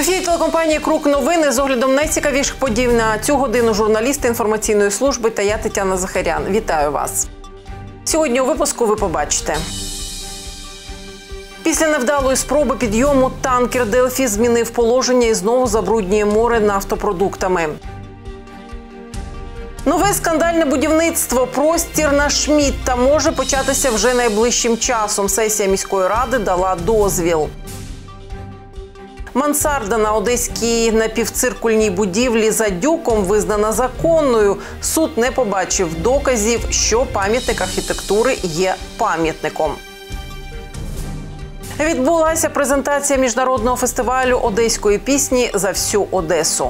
ефірі телекомпанії «Круг новини» з оглядом найцікавіших подій на цю годину журналісти інформаційної служби та я, Тетяна Захарян. Вітаю вас! Сьогодні у випуску ви побачите. Після невдалої спроби підйому танкер «Делфі» змінив положення і знову забруднює море нафтопродуктами. Нове скандальне будівництво «Простір на Шмідта» може початися вже найближчим часом. Сесія міської ради дала дозвіл. Мансарда на одеській напівциркульній будівлі за Дюком визнана законною. Суд не побачив доказів, що пам'ятник архітектури є пам'ятником. Відбулася презентація міжнародного фестивалю одеської пісні «За всю Одесу».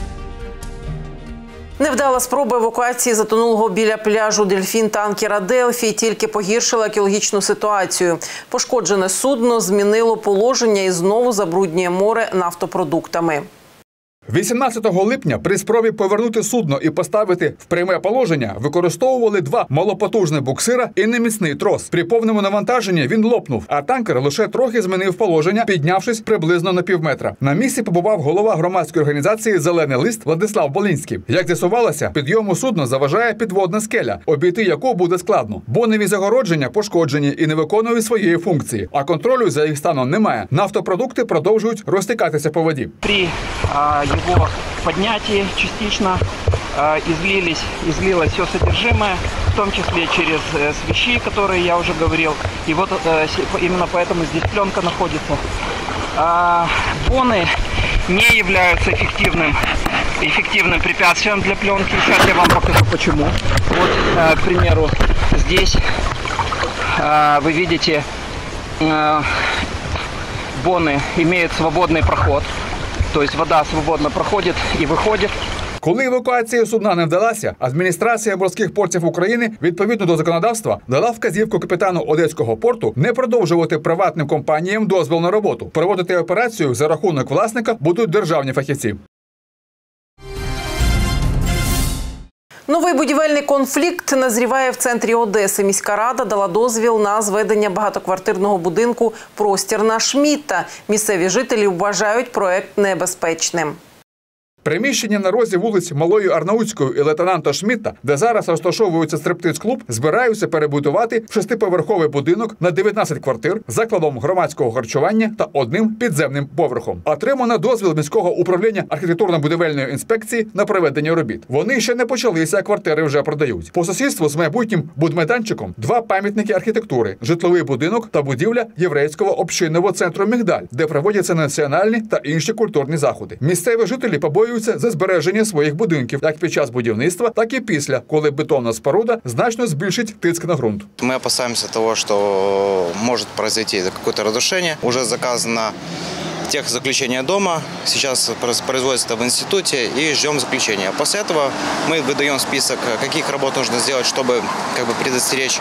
Невдала спроба евакуації затонулого біля пляжу «Дельфін» танкера «Делфі» тільки погіршила екологічну ситуацію. Пошкоджене судно змінило положення і знову забруднює море нафтопродуктами. 18 липня при спробі повернути судно і поставити в пряме положення використовували два малопотужних буксира і неміцний трос. При повному навантаженні він лопнув, а танкер лише трохи змінив положення, піднявшись приблизно на півметра. На місці побував голова громадської організації «Зелений лист» Владислав Болинський. Як з'ясувалося, підйому судна заважає підводна скеля, обійти яку буде складно. Боневі загородження пошкоджені і не виконують своєї функції, а контролю за їх станом немає. Нафтопродукти продовжують розтікатися по воді. Его поднятии частично излилось все содержимое, в том числе через свечи, которые я уже говорил. И вот именно поэтому здесь пленка находится. Боны не являются эффективным препятствием для пленки. Сейчас я вам покажу почему. Вот, к примеру, здесь вы видите, боны имеют свободный проход. Тобто вода свободно проходить і виходить. Коли евакуація судна не вдалася, адміністрація морських портів України, відповідно до законодавства, дала вказівку капітану Одеського порту не продовжувати приватним компаніям дозвіл на роботу. Проводити операцію за рахунок власника будуть державні фахівці. Новий будівельний конфлікт назріває в центрі Одеси. Міська рада дала дозвіл на зведення багатоквартирного будинку «Простір на Шмідта». Місцеві жителі вважають проект небезпечним. Приміщення на розі вулиць Малої Арнаутської і лейтенанта Шмідта, де зараз розташовується стриптиз-клуб, збираються перебудувати в 6-поверховий будинок на 19 квартир з закладом громадського харчування та одним підземним поверхом. Отримано дозвіл міського управління архітектурно-будівельної інспекції на проведення робіт. Вони ще не почалися, а квартири вже продають. По сусідству з майбутнім будмайданчиком два пам'ятники архітектури – житловий будинок та будівля єврейського общинного центру «Мігдаль», де проводяться національні та інші культурні заходи. Місцеві жителі побоюються за збереження своїх будинків, як під час будівництва, так і після, коли бетонна споруда значно збільшить тиск на ґрунт. Ми опасаємося того, що може произойти якесь разрушение. Уже заказано техзаключение дома, сейчас производится в институте и ждем заключения. После этого мы выдаем список, каких работ нужно сделать, чтобы предостеречь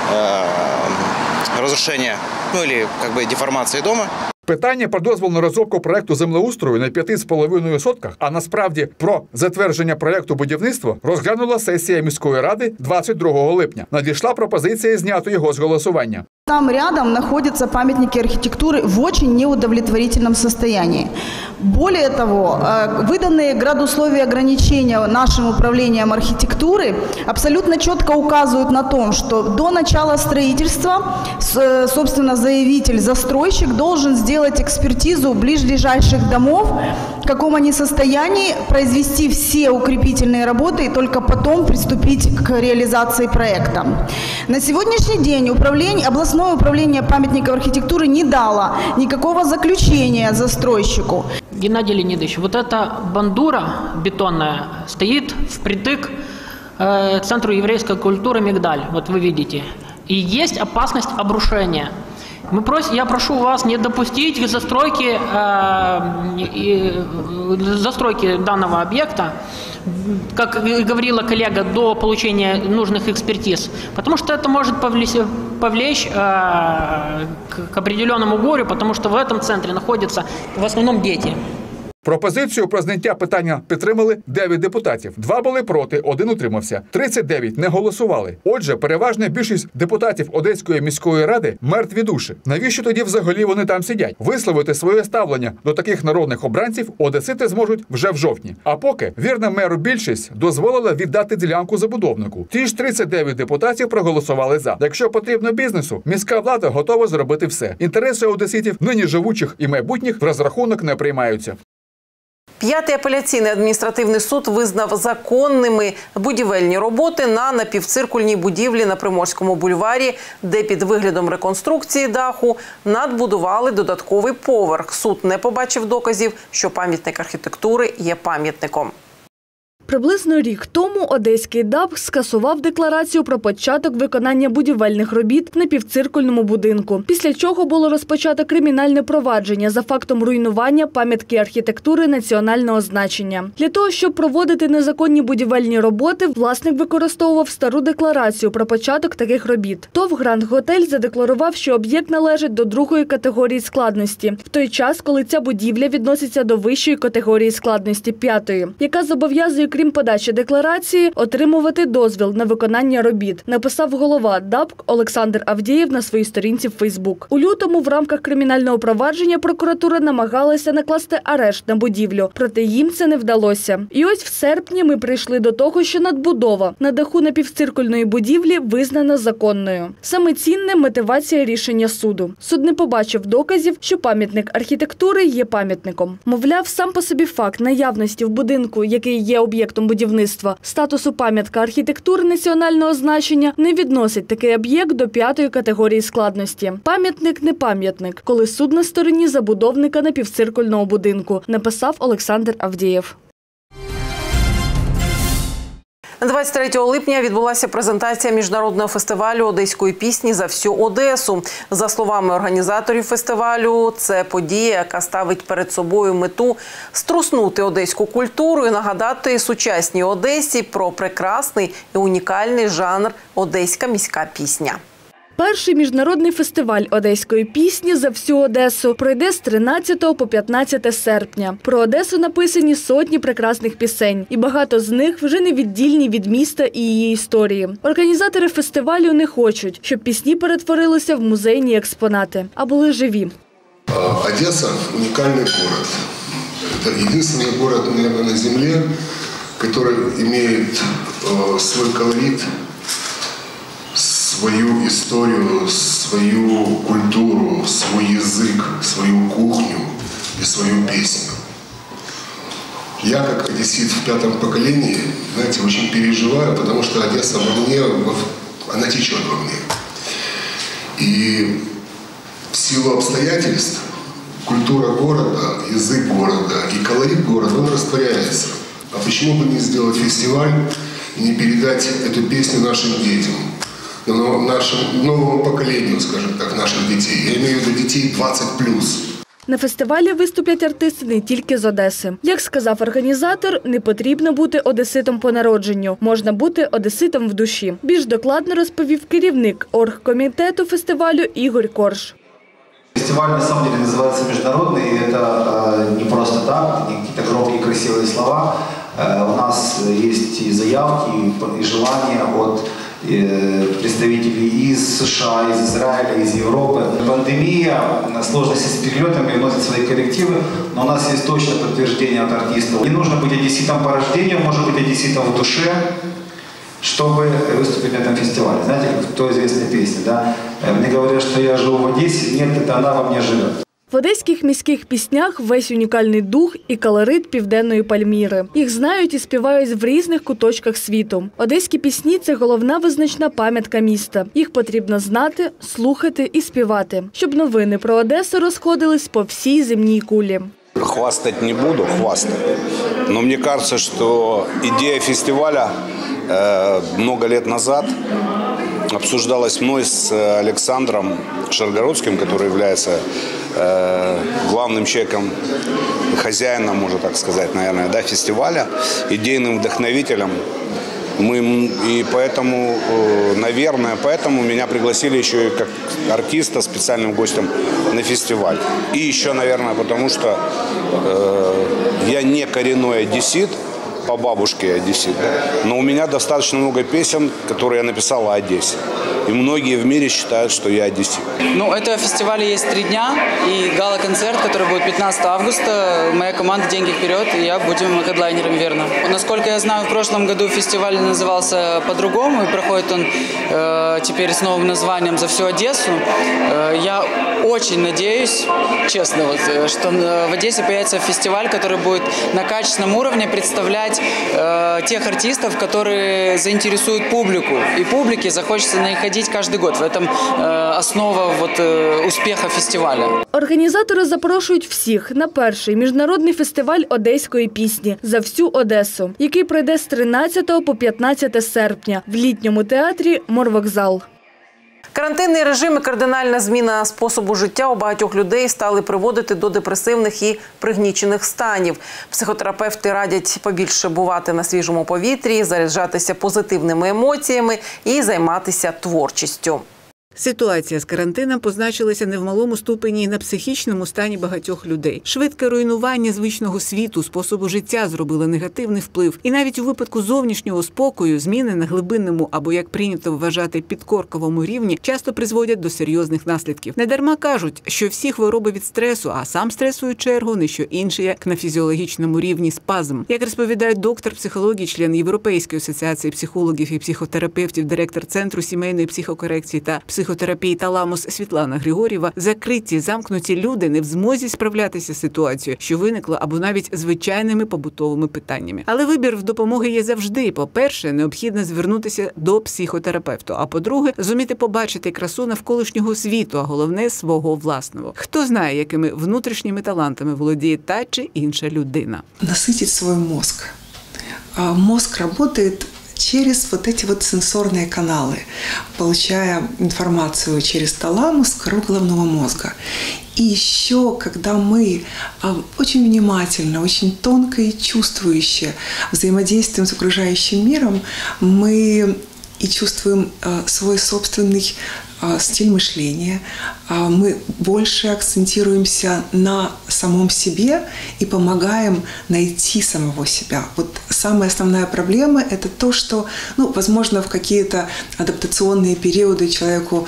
разрушение, или деформации дома. Питання про дозвіл на розробку проєкту землеустрою на 5,5 сотках, а насправді про затвердження проєкту будівництва, розглянула сесія міської ради 22 липня. Надійшла пропозиція зняти його з голосування. Там рядом находятся памятники архитектуры в очень неудовлетворительном состоянии. Более того, выданные градусловия ограничения нашим управлением архитектуры абсолютно четко указывают на том, что до начала строительства, собственно, заявитель, застройщик должен сделать экспертизу ближайших домов, в каком они состоянии, произвести все укрепительные работы и только потом приступить к реализации проекта. На сегодняшний день областное управление памятников архитектуры не дало никакого заключения застройщику. Геннадий Леонидович, вот эта бандура бетонная стоит впритык к центру еврейской культуры «Мигдаль», вот вы видите. И есть опасность обрушения. Я прошу вас не допустить застройки данного объекта, как говорила коллега, до получения нужных экспертиз, потому что это может повлечь к определенному горю, потому что в этом центре находятся в основном дети. Пропозицію про зняття питання підтримали 9 депутатів. 2 були проти, 1 утримався. 39 не голосували. Отже, переважна більшість депутатів Одеської міської ради мертві душі. Навіщо тоді взагалі вони там сидять? Висловити своє ставлення до таких народних обранців одесити зможуть вже в жовтні. А поки вірна меру більшість дозволила віддати ділянку забудовнику. Ті ж 39 депутатів проголосували за. Якщо потрібно бізнесу, міська влада готова зробити все. Інтереси одеситів, нині живучих і майбутніх, в розрахунок не приймаються. 5-й апеляційний адміністративний суд визнав законними будівельні роботи на напівциркульній будівлі на Приморському бульварі, де під виглядом реконструкції даху надбудували додатковий поверх. Суд не побачив доказів, що пам'ятник архітектури є пам'ятником. Приблизно рік тому Одеський ДАБ скасував декларацію про початок виконання будівельних робіт на півциркульному будинку, після чого було розпочато кримінальне провадження за фактом руйнування пам'ятки архітектури національного значення. Для того, щоб проводити незаконні будівельні роботи, власник використовував стару декларацію про початок таких робіт. ТОВ «Гранд Готель» задекларував, що об'єкт належить до 2-ї категорії складності, в той час, коли ця будівля відноситься до вищої категорії складності 5-ї, яка зобов'язує, крім подачі декларації, отримувати дозвіл на виконання робіт, написав голова ДАБ Олександр Авдєєв на своїй сторінці в Фейсбук. У лютому в рамках кримінального провадження прокуратура намагалася накласти арешт на будівлю, проте їм це не вдалося. І ось в серпні ми прийшли до того, що надбудова на даху напівциркульної будівлі визнана законною. Саме цінне – мотивація рішення суду. Суд не побачив доказів, що пам'ятник архітектури є пам'ятником. Мовляв, сам по собі факт наявності в будинку, який є об'єктом будівництва, статусу пам'ятка архітектури національного значення не відносить такий об'єкт до 5-ї категорії складності. Пам'ятник – не пам'ятник, коли суд на стороні забудовника напівциркульного будинку, написав Олександр Авдєєв. 23 липня відбулася презентація міжнародного фестивалю одеської пісні «За всю Одесу». За словами організаторів фестивалю, це подія, яка ставить перед собою мету струснути одеську культуру і нагадати сучасній Одесі про прекрасний і унікальний жанр одеська міська пісня. Перший міжнародний фестиваль одеської пісні «За всю Одесу» пройде з 13 по 15 серпня. Про Одесу написані сотні прекрасних пісень, і багато з них вже невіддільні від міста і її історії. Організатори фестивалю не хочуть, щоб пісні перетворилися в музейні експонати, а були живі. Одесса – уникальный город. Это единственный город, наверное, на земле, который имеет свой колорит, свою историю, свою культуру, свой язык, свою кухню и свою песню. Я, как одессит в 5-м поколении, знаете, очень переживаю, потому что Одесса во мне, она течет во мне. И в силу обстоятельств культура города, язык города и колорит города, он растворяется. А почему бы не сделать фестиваль и не передать эту песню нашим детям? Нашему новому поколению, скажем так, наших детей. Я имею в виду детей 20+. На фестивалі виступлять артисти не тільки з Одеси. Як сказав організатор, не потрібно бути одеситом по народженню, можна бути одеситом в душі. Більш докладно розповів керівник оргкомітету фестивалю Ігор Корж. Фестиваль на самом деле называется международный, и это не просто так, не какие-то громкие красивые слова. У нас есть и заявки, и желания от представителей из США, из Израиля, из Европы. Пандемия, сложности с перелетами вносят свои коррективы, но у нас есть точное подтверждение от артистов. Не нужно быть одесситом по рождению, можно быть одесситом в душе, чтобы выступить на этом фестивале. Знаете, как в той известной песне, да? Мне говорят, что я живу в Одессе, нет, это она во мне живет. В одеських міських піснях весь унікальний дух і колорит Південної Пальміри. Їх знають і співають в різних куточках світу. Одеські пісні – це головна визначна пам'ятка міста. Їх потрібно знати, слухати і співати, щоб новини про Одесу розходились по всій земній кулі. Хвастать не буду, но мне кажется, что идея фестиваля много лет назад обсуждалась мной с Александром Шаргородским, который является главным человеком, хозяином, можно так сказать, наверное, да, фестиваля, идейным вдохновителем. И поэтому, наверное, меня пригласили еще и как артиста специальным гостем на фестиваль. И еще, наверное, потому что я не коренной одессит, по бабушке одессит, но у меня достаточно много песен, которые я написал о Одессе. И многие в мире считают, что я одессит. Ну, этого фестиваля есть 3 дня, и гала-концерт, который будет 15 августа. Моя команда «Деньги вперед», и я будем хедлайнером, верно. Насколько я знаю, в прошлом году фестиваль назывался по-другому, и проходит он теперь с новым названием «За всю Одессу». Я очень надеюсь, честно, что в Одессе появится фестиваль, который будет на качественном уровне представлять тех артистов, которые заинтересуют публику. И публике захочется на них ходить каждый год. В этом основа успіху фестивалю. Організатори запрошують всіх на перший міжнародний фестиваль одеської пісні «За всю Одесу», який пройде з 13 по 15 серпня в літньому театрі «Морвокзал». Карантинний режим і кардинальна зміна способу життя у багатьох людей стали приводити до депресивних і пригнічених станів. Психотерапевти радять побільше бувати на свіжому повітрі, заряджатися позитивними емоціями і займатися творчістю. Ситуація з карантином позначилася не в малому ступені і на психічному стані багатьох людей. Швидке руйнування звичного світу, способу життя зробило негативний вплив. І навіть у випадку зовнішнього спокою зміни на глибинному або, як прийнято вважати, підкорковому рівні часто призводять до серйозних наслідків. Недарма кажуть, що всі хвороби від стресу, а сам стрес, у свою чергу, не що інше, як на фізіологічному рівні спазм. Як розповідає доктор психології, член Європейської асоціації психологів і психотерапевтів, директор Центру сімейної психокорекції та психотерапії «Таламус» Світлана Григорєва, закриті, замкнуті люди не в змозі справлятися з ситуацією, що виникла, або навіть звичайними побутовими питаннями. Але вибір в допомоги є завжди. По-перше, необхідно звернутися до психотерапевта, а по-друге, зуміти побачити красу навколишнього світу, а головне – свого власного. Хто знає, якими внутрішніми талантами володіє та чи інша людина. Насытить свой мозг. Мозг работает через вот эти вот сенсорные каналы, получая информацию через таламус, кору головного мозга. И еще, когда мы очень внимательно, очень тонко и чувствующе взаимодействуем с окружающим миром, мы и чувствуем свой собственный стиль мышления, мы больше акцентируемся на самом себе и помогаем найти самого себя. Вот самая основная проблема – это то, что, возможно, в какие-то адаптационные периоды человеку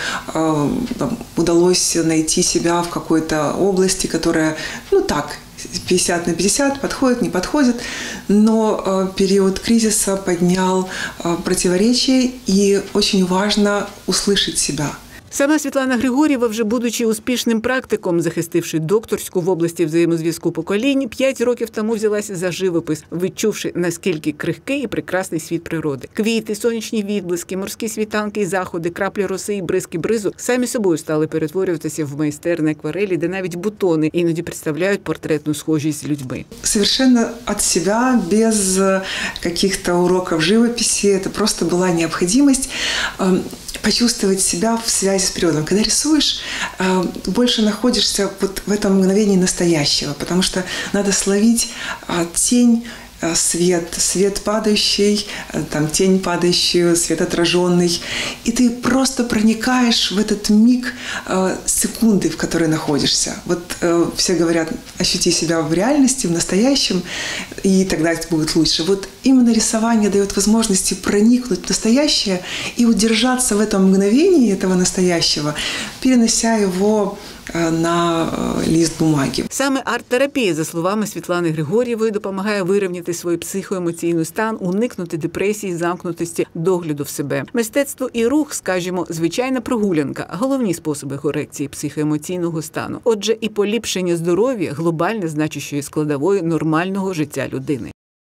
удалось найти себя в какой-то области, которая, 50 на 50, подходит, не подходит, но период кризиса поднял противоречия, и очень важно услышать себя. Сама Світлана Григорєва, вже будучи успішним практиком, захистивши докторську в області взаємозв'язку поколінь, 5 років тому взялася за живопис, відчувши, наскільки крихкий і прекрасний світ природи. Квіти, сонячні відблиски, морські світанки і заходи, краплі роси і бризки бризу самі собою стали перетворюватися в майстерні акварелі, де навіть бутони іноді представляють портретну схожість з людьми. Совершенно от себя, без каких-то уроков живописи, это просто была необходимость почувствовать себя в связи с природой. Когда рисуешь, больше находишься вот в этом мгновении настоящего, потому что надо словить тень, свет падающий, тень падающую, свет отраженный. И ты просто проникаешь в этот миг секунды, в которой находишься. Вот все говорят, ощути себя в реальности, в настоящем, и тогда это будет лучше. Вот именно рисование дает возможности проникнуть в настоящее и удержаться в этом мгновении этого настоящего, перенося его на лист бумаги. Саме арт-терапія, за словами Світлани Григорєвої, допомагає вирівняти свій психоемоційний стан, уникнути депресії, замкнутості, догляду в себе. Мистецтво і рух, скажімо, звичайна прогулянка – головні способи корекції психоемоційного стану. Отже, і поліпшення здоров'я – глобальне значущої складової нормального життя людини.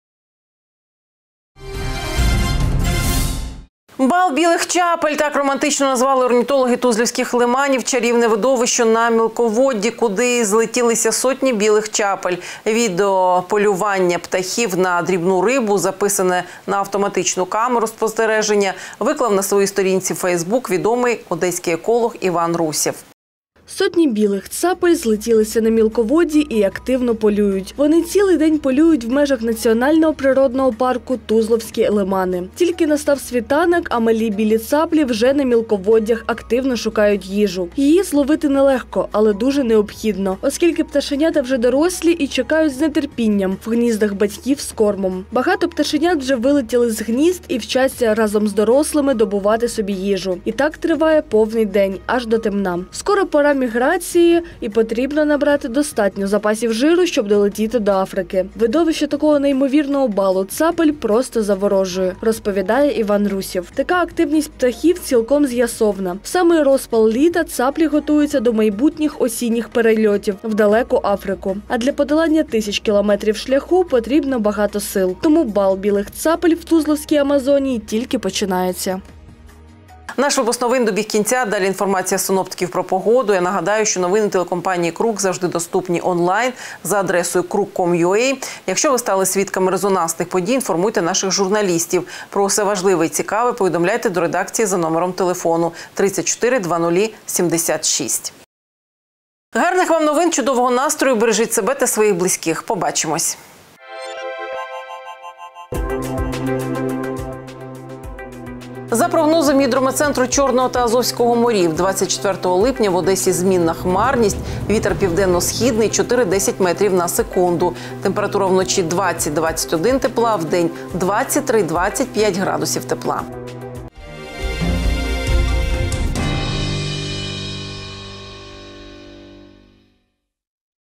Бал білих чапель – так романтично назвали орнітологи тузлівських лиманів чарівне видовище на мілководді, куди злетілися сотні білих чапель. Відео полювання птахів на дрібну рибу, записане на автоматичну камеру спостереження, виклав на своїй сторінці Фейсбук відомий одеський еколог Іван Русєв. Сотні білих цапель злетілися на мілководді і активно полюють. Вони цілий день полюють в межах національного природного парку Тузловські лимани. Тільки настав світанок, а малі білі цаплі вже на мілководдях активно шукають їжу. Її зловити нелегко, але дуже необхідно, оскільки пташенята вже дорослі і чекають з нетерпінням в гніздах батьків з кормом. Багато пташенят вже вилетіли з гнізд і вчаться разом з дорослими добувати собі їжу. І так триває повний день, аж до темна. Скоро пора міграції і потрібно набрати достатньо запасів жиру, щоб долетіти до Африки. Видовище такого неймовірного балу цапель просто заворожує, розповідає Іван Русєв. Така активність птахів цілком з'ясована. В самий розпал літа цаплі готуються до майбутніх осінніх перельотів в далеку Африку. А для подолання тисяч кілометрів шляху потрібно багато сил. Тому бал білих цапель в Тузловській Амазонії тільки починається. Наш випуск новин добіг кінця. Далі інформація синоптиків про погоду. Я нагадаю, що новини телекомпанії «Крук» завжди доступні онлайн за адресою kruk.com.ua. Якщо ви стали свідками резонансних подій, інформуйте наших журналістів. Про все важливе і цікаве повідомляйте до редакції за номером телефону 34 00 76. Гарних вам новин, чудового настрою, бережіть себе та своїх близьких. Побачимось. За прогнозом гідрометцентру Чорного та Азовського морів, 24 липня в Одесі змінна хмарність, вітер південно-східний 4-10 метрів на секунду. Температура вночі 20-21 тепла, вдень 23-25 градусів тепла.